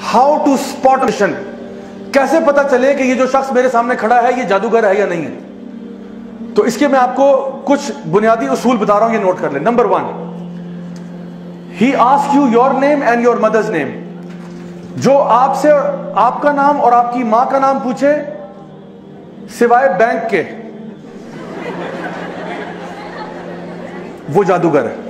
How to spot mission, کیسے پتا چلے کہ یہ جو شخص میرے سامنے کھڑا ہے یہ جادوگر ہے یا نہیں ہے. تو اس کے میں آپ کو کچھ بنیادی اصول بتا رہا ہوں، یہ نوٹ کر لیں. Number 1، he ask you your name and your mother's name. جو آپ سے آپ کا نام اور آپ کی ماں کا نام پوچھے سوائے بینک کے، وہ جادوگر ہے.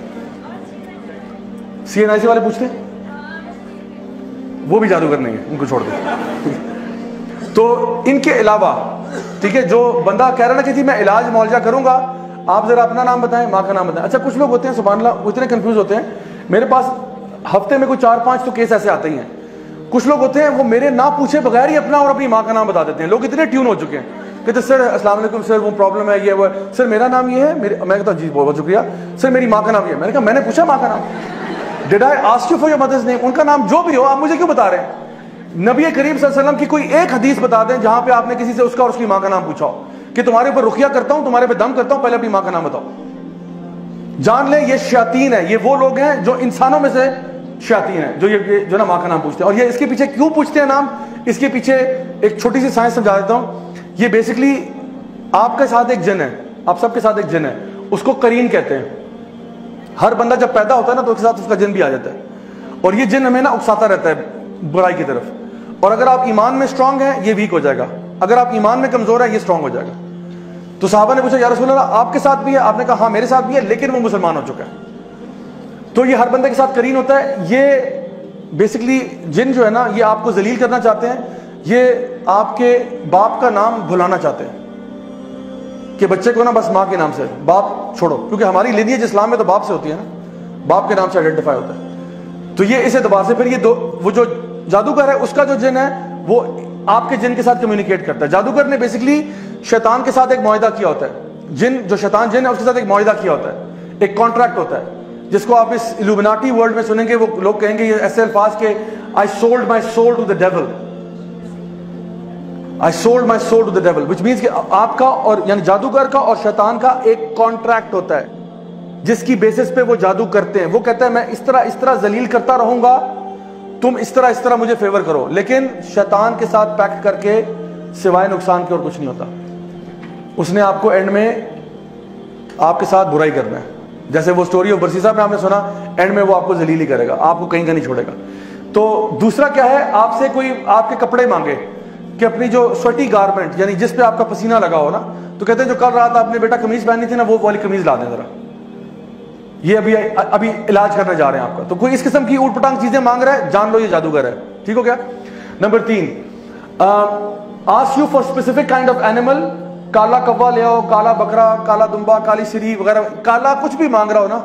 سی این آئی سی والے پوچھتے ہیں، وہ بھی جادوگر نہیں ہے، ان کو چھوڑ دیں. تو ان کے علاوہ ٹھیک ہے، جو بندہ کہہ رہا نا کہ جی میں علاج معالجہ کروں گا، آپ ذرا اپنا نام بتائیں، ماں کا نام بتائیں. اچھا کچھ لوگ ہوتے ہیں سبحان اللہ وہ اتنے کنفیوز ہوتے ہیں، میرے پاس ہفتے میں کوئی 4-5 تو کیس ایسے آتے ہی ہیں. کچھ لوگ ہوتے ہیں وہ میرے نہ پوچھے بغیر ہی اپنا اور اپنی ماں کا نام بتا دیتے ہیں. لوگ اتنے ٹیون ہو چکے ہیں کہتے سر السلام علیکم سر وہ پرابلم ہے یہ وہ، سر میرا نام یہ ہے، میں کہتا ہوں جی بہت شکریہ سر میری ماں کا نام یہ ہے. میں نے کہا میں نے پوچھا ماں کا نام؟ Did I ask you for your mother's name? ان کا نام جو بھی ہو آپ مجھے کیوں بتا رہے ہیں؟ نبی کریم صلی اللہ علیہ وسلم کی کوئی ایک حدیث بتا دیں جہاں پہ آپ نے کسی سے اس کا اور اس کی ماں کا نام پوچھا ہو کہ تمہارے اوپر رقیہ کرتا ہوں، تمہارے پہ دم کرتا ہوں، پہلے اپنی ماں کا نام بتاؤ. جان لیں یہ شیاطین ہیں، یہ وہ لوگ ہیں جو انسانوں میں سے شیاطین ہیں جو یہ جو نا ماں کا نام پوچھتے ہیں. اور یہ اس کے پیچھے کیوں پوچھتے ہیں نام، اس کے پیچھے ایک چھوٹی سی سائنس سمجھا دیتا ہوں. یہ بیسکلی آپ کے ساتھ ایک جن ہے، آپ سب کے ساتھ ایک جن ہے، اس کو قرین کہتے ہیں. ہر بندہ جب پیدا ہوتا ہے نا تو اس کے ساتھ اس کا جن بھی آ جاتا ہے، اور یہ جن ہمیں نا اکساتا رہتا ہے برائی کی طرف. اور اگر آپ ایمان میں اسٹرانگ ہیں یہ ویک ہو جائے گا، اگر آپ ایمان میں کمزور ہیں یہ اسٹرانگ ہو جائے گا. تو صحابہ نے پوچھا یا رسول اللہ آپ کے ساتھ بھی ہے؟ آپ نے کہا ہاں میرے ساتھ بھی ہے، لیکن وہ مسلمان ہو چکا ہے. تو یہ ہر بندے کے ساتھ قرین ہوتا ہے. یہ بیسکلی جن جو ہے نا یہ آپ کو ذلیل کرنا چاہتے ہیں، یہ آپ کے باپ کا نام بھلانا چاہتے ہیں کہ بچے کو نا بس ماں کے نام سے، باپ چھوڑو، کیونکہ ہماری لینیج اسلام میں تو باپ سے ہوتی ہے نا، باپ کے نام سے آئیڈینٹیفائی ہوتا ہے. تو یہ اس اعتبار سے پھر یہ وہ جو جادوگر ہے اس کا جو جن ہے وہ آپ کے جن کے ساتھ کمیونیکیٹ کرتا ہے. جادوگر نے بیسکلی شیطان کے ساتھ ایک معاہدہ کیا ہوتا ہے. جن جو شیطان جن ہے اس کے ساتھ ایک معاہدہ کیا ہوتا ہے، ایک کانٹریکٹ ہوتا ہے، جس کو آپ اس الومناٹی ورلڈ میں سنیں گے. وہ لوگ کہیں گے یہ ایسے الفاظ کہ I sold my soul to the devil. I sold my soul to the devil, which means کہ آپ کا اور یعنی جادوگر کا اور شیطان کا ایک کانٹریکٹ ہوتا ہے جس کی بیسس پہ وہ جادو کرتے ہیں. وہ کہتا ہے میں اس طرح ذلیل کرتا رہوں گا، تم اس طرح مجھے فیور کرو. لیکن شیطان کے ساتھ پیکٹ کر کے سوائے نقصان کے اور کچھ نہیں ہوتا. اس نے آپ کو اینڈ میں آپ کے ساتھ برائی کرنا ہے. جیسے وہ سٹوری آف برسیسا میں آپ نے سنا، اینڈ میں وہ آپ کو ذلیل ہی کرے گا، آپ کو کہیں کا نہیں چھوڑے گا. تو دوسرا کیا ہے، آپ سے کوئی آپ کے کپڑے مانگے کہ اپنی جو سویٹی گارمنٹ یعنی جس پہ آپ کا پسینہ لگا ہو نا، تو کہتے ہیں جو کل رات آپ نے بیٹا قمیض پہنی تھی نا وہ والی قمیض لا دیں ذرا، یہ ابھی علاج کرنے جا رہے ہیں آپ کا. تو کوئی اس قسم کی اوٹ پٹانگ چیزیں مانگ رہا ہے، جان لو یہ جادوگر ہے. ٹھیک ہو گیا. Number 3، ask you for specific kind of animal. کالا کوا لے آؤ، کالا بکرا، کالا دمبا، کالی سری وغیرہ، کالا کچھ بھی مانگ رہا ہو نا،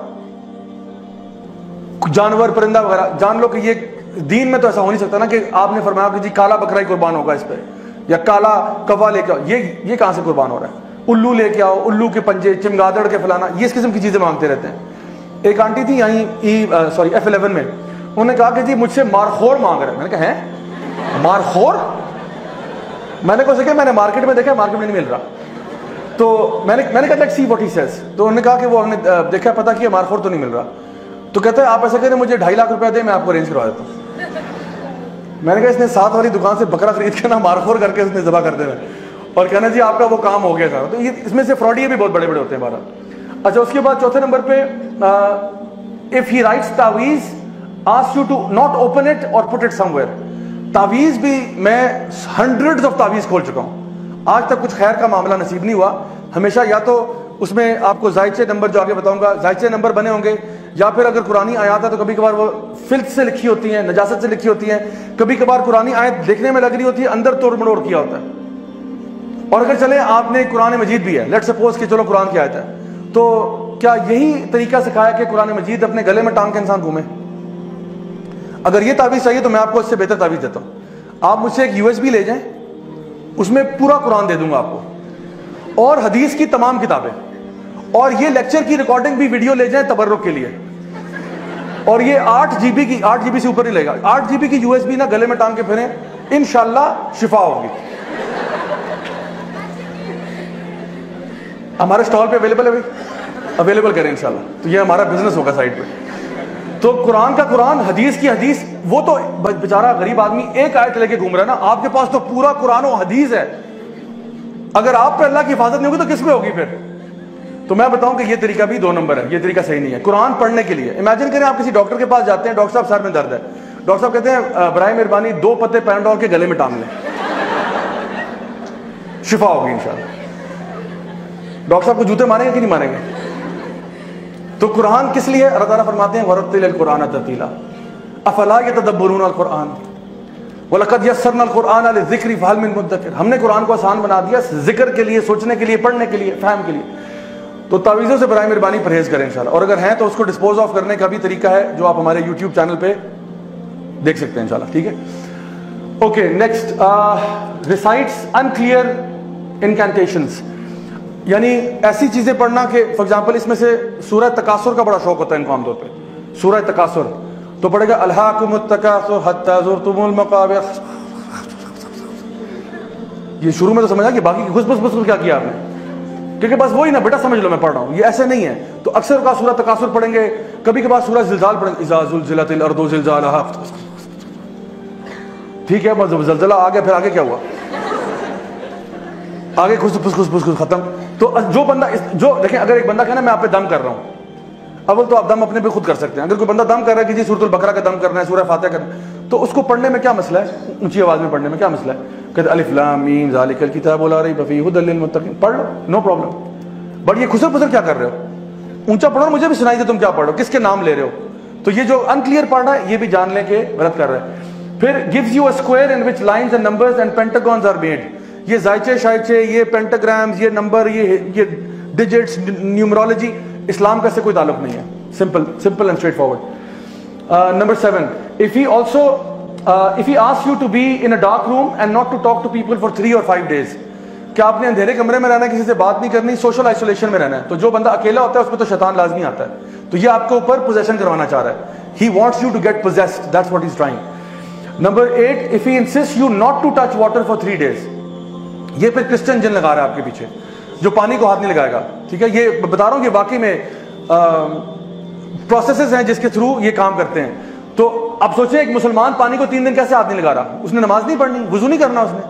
جانور پرندہ وغیرہ، جان لو کہ یہ دین میں تو ایسا ہو نہیں سکتا نا کہ آپ نے فرمایا کہ جی کالا بکرا ہی قربان ہوگا اس پہ، یا کالا کوا لے کے آؤ. یہ کہاں سے قربان ہو رہا ہے؟ الو لے کے آؤ، الو کے پنجے، چمگادڑ کے فلانا، یہ اس قسم کی چیزیں مانگتے رہتے ہیں. ایک آنٹی تھی یہیں F11 میں، انہوں نے کہا کہ جی مجھ سے مارخور مانگ رہے ہیں. میں نے کہا ہیں مارخور؟ میں نے کہا کہ میں نے مارکیٹ میں دیکھا، مارکیٹ میں نہیں مل رہا. تو میں نے کہا let's see what he says. تو انہوں نے کہا کہ وہ ہم نے دیکھا پتا کیا مارخور تو نہیں مل رہا. تو کہتے ہیں آپ ایسا کریں مجھے 2.5 لاکھ روپے دیں میں آپ کو ارینج کروا دیتا ہوں. میں نے کہا اس نے ساتھ والی دکان سے بکرا خرید کے نا مارخور کر کے اس نے ذبح کر دینا اور کہنا جی آپ کا وہ کام ہو گیا تھا. تو یہ اس میں سے فراڈی بھی بہت بڑے بڑے ہوتے ہیں ہمارا. اچھا اس کے بعد چوتھے نمبر پہ if he writes تعویذ ask you to not open it or put it somewhere. تعویذ بھی میں hundreds of تعویذ کھول چکا ہوں، آج تک کچھ خیر کا معاملہ نصیب نہیں ہوا. ہمیشہ یا تو اس میں آپ کو زائچے نمبر جو آگے بتاؤں گا زائچے نمبر بنے ہوں گے، یا پھر اگر قرآنی آیات ہے تو کبھی کبھار وہ فلت سے لکھی ہوتی ہیں، نجاست سے لکھی ہوتی ہیں. کبھی کبھار قرآنی آیت دیکھنے میں لگ رہی ہوتی ہے، اندر توڑ مڑوڑ کیا ہوتا ہے. اور اگر چلیں آپ نے قرآن مجید بھی ہے، لیٹ سپوز کہ چلو قرآن کی آیت ہے، تو کیا یہی طریقہ سکھایا کہ قرآن مجید اپنے گلے میں ٹانگ کے انسان گھومے؟ اگر یہ تعویذ چاہیے تو میں آپ کو اس سے بہتر تعویذ دیتا ہوں. آپ مجھ سے ایک USB لے جائیں، اس میں پورا قرآن دے دوں گا آپ کو، اور حدیث کی تمام کتابیں، اور یہ لیکچر کی ریکارڈنگ بھی ویڈیو لے جائیں تبرک کے لیے. اور یہ 8 GB سے اوپر ہی لے گا. 8 GB کی USB نا گلے میں ٹانگ کے پھریں، انشاءاللہ شفا ہوگی. ہمارے اسٹال پہ اویلیبل ہے بھائی، اویلیبل کریں انشاءاللہ. تو یہ ہمارا بزنس ہوگا سائٹ پہ. تو قرآن کا قرآن، حدیث کی حدیث. وہ تو بیچارہ غریب آدمی ایک آیت لے کے گھوم رہا ہے نا، آپ کے پاس تو پورا قرآن و حدیث ہے. اگر آپ پہ اللہ کی حفاظت نہیں ہوگی تو کس پہ ہوگی پھر؟ تو میں بتاؤں کہ یہ طریقہ بھی 2 نمبر ہے، یہ طریقہ صحیح نہیں ہے. قرآن پڑھنے کے لیے امیجن کریں آپ کسی ڈاکٹر کے پاس جاتے ہیں، ڈاکٹر صاحب سر میں درد ہے، ڈاکٹر صاحب کہتے ہیں برائے مہربانی 2 پتے پیناڈول کے گلے میں ٹانگ لیں، شفا ہوگی انشاءاللہ. ڈاکٹر صاحب کو جوتے ماریں گے کہ نہیں ماریں گے؟ تو قرآن کس لیے؟ اللہ تعالیٰ فرماتے ہیں وَرَتِّلِ الْقُرْآنَ تَرْتِيلًا أَفَلَا يَتَدَبَّرُونَ الْقُرْآنَ وَلَقَدْ يَسَّرْنَا الْقُرْآنَ لِلذِّكْرِ فَهَلْ مِن مُدَّكِرٍ. ہم نے قرآن کو آسان بنا دیا ذکر کے لیے، سوچنے کے لیے، پڑھنے کے لیے، فہم کے لیے. تو تعویذوں سے برائے مہربانی پرہیز کریں انشاءاللہ، اور اگر ہیں تو اس کو ڈسپوز آف کرنے کا بھی طریقہ ہے جو آپ ہمارے یوٹیوب چینل پہ دیکھ سکتے ہیں انشاءاللہ. ٹھیک ہے، okay. Next, recites unclear incantations, یعنی ایسی چیزیں پڑھنا کہ فار ایگزامپل اس میں سے سورہ تکاثر کا بڑا شوق ہوتا ہے ان کو عام طور پہ. سورہ تکاثر تو پڑھے گا الہاکم التکاثر حتی زرتم المقابر. یہ شروع میں تو سمجھا کہ باقی گھس بس کیا کیا آپ نے، کیونکہ بس وہی نا بیٹا سمجھ لو میں پڑھ رہا ہوں، یہ ایسے نہیں ہے. تو اکثر کا سورہ تکاثر پڑھیں گے، کبھی کبھار سورہ زلزال پڑھیں گے، اذا زلزلت الارض زلزالہا. ٹھیک ہے، بس زلزلہ آ گیا، پھر آگے کیا ہوا؟ آگے خس ختم. تو جو بندہ جو دیکھیں، اگر ایک بندہ کہنا میں آپ پہ دم کر رہا ہوں، اول تو آپ دم اپنے پہ خود کر سکتے ہیں. اگر کوئی بندہ دم کر رہا ہے کہ جی سورۃ البقرہ کا دم کرنا ہے، سورہ فاتحہ کرنا ہے، تو اس کو پڑھنے میں کیا مسئلہ ہے؟ اونچی آواز میں پڑھنے میں کیا مسئلہ ہے؟ کہ الف لام میم ذالک الکتاب لا ریب فیہ ھدی للمتقین، پڑھ لو، نو پرابلم. بٹ یہ خسر پسر کیا کر رہے ہو؟ اونچا پڑھو، مجھے بھی سنائی دے تم کیا پڑھ رہے ہو، کس کے نام لے رہے ہو. تو یہ جو انکلیئر پڑھ رہا ہے یہ بھی جان لیں کہ غلط کر رہا ہے. پھر gives you a square in which lines and numbers and pentagons are made. یہ زائچے شائچے، یہ پینٹاگرامز، یہ نمبر، یہ ڈیجٹس، نیومرولوجی، اسلام کا اس سے کوئی تعلق نہیں ہے. simple and straightforward. Number 7, if he asks you to be in a dark room and not to talk to people for 3 or 5 days, کہ آپ نے اندھیرے کمرے میں رہنا ہے، کسی سے بات نہیں کرنی، سوشل آئسولیشن میں رہنا ہے. تو جو بندہ اکیلا ہوتا ہے اس میں تو شیطان لازمی آتا ہے. تو یہ آپ کے اوپر پوزیشن کروانا چاہ رہا ہے. He wants you to get possessed. That's what he's trying. Number 8, if he insists you not to touch water for 3 days. یہ پھر کرسچن جن لگا رہا ہے آپ کے پیچھے، جو پانی کو ہاتھ نہیں لگائے گا. ٹھیک ہے، یہ بتا رہا ہوں کہ واقعی میں پروسیسز ہیں جس کے تھرو یہ کام کرتے ہیں. تو اب سوچیں ایک مسلمان پانی کو 3 دن کیسے ہاتھ نہیں لگا رہا؟ اس نے نماز نہیں پڑھنی، وضو نہیں کرنا اس نے.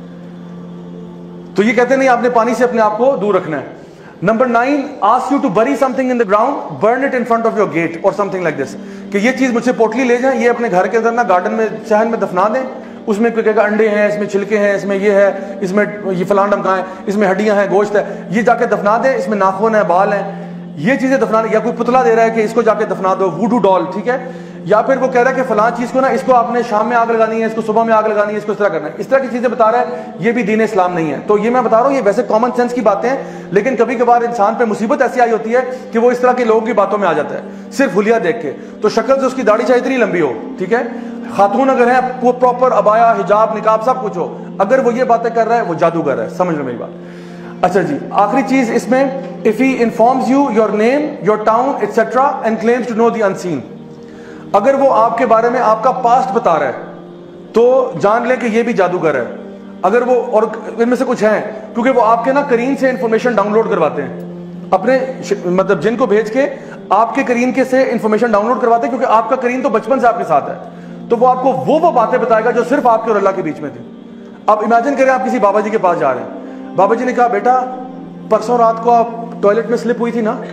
تو یہ کہتے نہیں آپ نے پانی سے اپنے آپ کو دور رکھنا ہے. Number 9, ask you to bury something in the ground, burn it in front of your gate or something like this. کہ یہ چیز مجھ سے پوٹلی لے جائیں، یہ اپنے گھر کے اندر نا گارڈن میں صحن میں دفنا دیں. اس میں کوئی کہے گا انڈے ہیں، اس میں چھلکے ہیں، اس میں یہ ہے، اس میں یہ فلاں ڈمکا ہے، اس میں ہڈیاں ہیں، گوشت ہے، یہ جا کے دفنا دیں. اس میں ناخن ہے، بال ہیں، یہ چیزیں دفنا دیں. یا کوئی پتلا دے رہا ہے کہ اس کو جا کے دفنا دو، ووڈو ڈال. ٹھیک ہے، یا پھر وہ کہہ رہا ہے کہ فلاں چیز کو نا اس کو آپ نے شام میں آگ لگانی ہے، اس کو صبح میں آگ لگانی ہے، اس کو اس طرح کرنا ہے. اس طرح کی چیزیں بتا رہا ہے، یہ بھی دین اسلام نہیں ہے. تو یہ میں بتا رہا ہوں، یہ ویسے کامن سینس کی باتیں ہیں، لیکن کبھی کبھار انسان پہ مصیبت ایسی آئی ہوتی ہے کہ وہ اس طرح کے لوگوں کی باتوں میں آ جاتا ہے صرف حلیہ دیکھ کے. تو شکل سے اس کی داڑھی چاہے اتنی لمبی ہو، ٹھیک ہے، خاتون اگر ہیں وہ پراپر عبایا، حجاب، نقاب سب کچھ ہو، اگر وہ یہ باتیں کر رہا ہے وہ جادوگر ہے. سمجھ لو میری بات. اچھا جی، آخری چیز اس میں if he informs you your name, your town, etc. and claims to know the unseen. اگر وہ آپ کے بارے میں آپ کا پاسٹ بتا رہا ہے تو جان لیں کہ یہ بھی جادوگر ہے. اگر وہ، اور ان میں سے کچھ ہیں کیونکہ وہ آپ کے نا کرین سے انفارمیشن ڈاؤن لوڈ کرواتے ہیں، اپنے مطلب جن کو بھیج کے آپ کے کرین کے سے انفارمیشن ڈاؤن لوڈ کرواتے ہیں، کیونکہ آپ کا کرین تو بچپن سے آپ کے ساتھ ہے. تو وہ آپ کو وہ باتیں بتائے گا جو صرف آپ کے اور اللہ کے بیچ میں تھی. اب امیجن کریں آپ کسی بابا جی کے پاس جا رہے ہیں، بابا جی نے کہا بیٹا پرسوں رات کو آپ ٹوائلٹ میں سلپ ہوئی تھی نا؟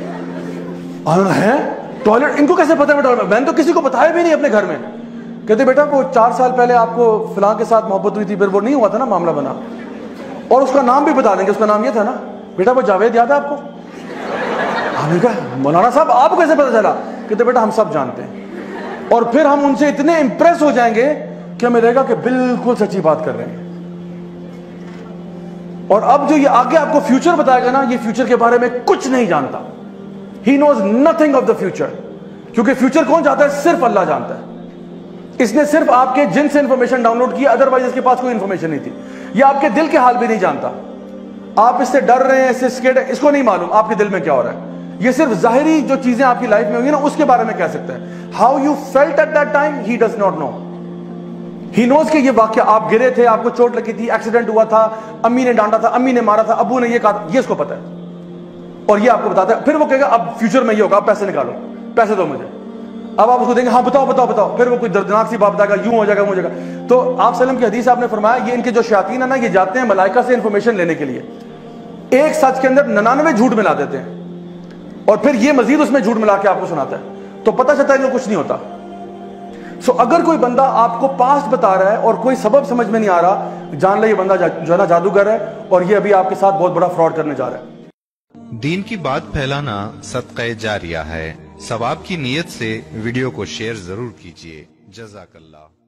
ہے ٹوائلٹ، ان کو کیسے پتا ہے؟ میں نے تو کسی کو بتایا بھی نہیں اپنے گھر میں. کہتے بیٹا وہ 4 سال پہلے آپ کو فلاں کے ساتھ محبت ہوئی تھی، پھر وہ نہیں ہوا تھا نا، معاملہ بنا. اور اس کا نام بھی بتا دیں گے، اس کا نام یہ تھا نا بیٹا، وہ جاوید یاد ہے آپ کو؟ ہم نے کہا مولانا صاحب آپ کو کیسے پتا چلا؟ کہتے بیٹا ہم سب جانتے ہیں. اور پھر ہم ان سے اتنے امپریس ہو جائیں گے کہ ہمیں لگے گا کہ بالکل سچی بات کر رہے ہیں. اور اب جو یہ آگے آپ کو فیوچر بتائے گا نا، یہ فیوچر کے بارے میں کچھ نہیں جانتا. He knows nothing of the future. کیونکہ فیوچر کون جانتا ہے؟ صرف اللہ جانتا ہے. اس نے صرف آپ کے جن سے انفارمیشن ڈاؤن لوڈ کی، ادروائز اس کے پاس کوئی انفارمیشن نہیں تھی. یہ آپ کے دل کے حال بھی نہیں جانتا. آپ اس سے ڈر رہے ہیں، اس سے سکیڈ ہے، اس کو نہیں معلوم آپ کے دل میں کیا ہو رہا ہے. یہ صرف ظاہری جو چیزیں آپ کی لائف میں ہوئی نا اس کے بارے میں کہہ سکتا ہے. How you felt at that time, he does not know. He knows کہ یہ واقعہ آپ گرے تھے، آپ کو چوٹ لگی تھی، ایکسیڈنٹ ہوا تھا، امی نے ڈانٹا تھا، امی نے مارا تھا، ابو نے یہ کہا تھا، یہ اس کو پتا ہے. اور یہ آپ کو بتاتا ہے. پھر وہ کہے گا اب فیوچر میں یہ ہوگا، آپ پیسے نکالو، پیسے دو مجھے. اب آپ اس کو دیں گے ہاں بتاؤ بتاؤ بتاؤ, پھر وہ کوئی دردناک سی بات بتائے گا, یوں ہو جائے گا, ہو جائے گا. تو آپ صلی اللہ علیہ وسلم کی حدیث آپ نے فرمایا, یہ ان کے جو شیاطین ہیں نا, یہ جاتے ہیں ملائکہ سے انفارمیشن لینے کے لیے, ایک سچ کے اندر 99 جھوٹ ملا دیتے ہیں, اور پھر یہ مزید اس میں جھوٹ ملا کے آپ کو سناتا ہے, تو پتہ چلتا ہے کہ کچھ نہیں ہوتا. سو اگر کوئی بندہ آپ کو پاسٹ بتا رہا ہے اور کوئی سبب سمجھ میں نہیں آ رہا, جان لے یہ بندہ جو ہے نا جادوگر ہے, اور یہ ابھی آپ کے ساتھ بہت بڑا فراڈ کرنے جا رہا ہے. دین کی بات پھیلانا صدقہ جاریہ ہے. ثواب کی نیت سے ویڈیو کو شیئر ضرور کیجیے. جزاک اللہ.